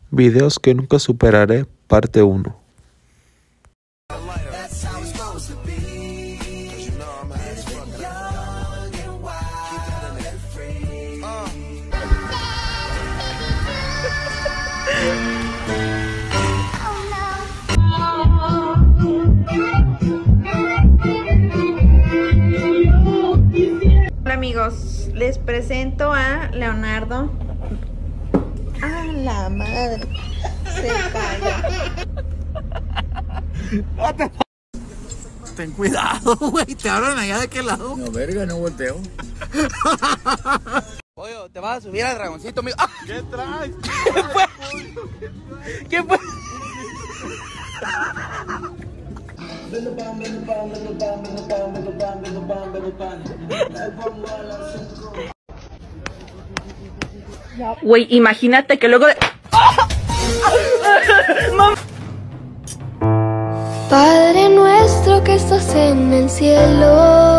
Videos que nunca superaré, parte 1. Hola amigos, les presento a Leonardo. ¡A la madre! Se calla. Ten cuidado, güey, te hablan allá de qué lado. No, verga, no volteo. Oye, te vas a subir al dragoncito, amigo. ¡Ah! ¿Qué traes? ¿Qué fue? Güey, imagínate que luego de... Padre nuestro que estás en el cielo.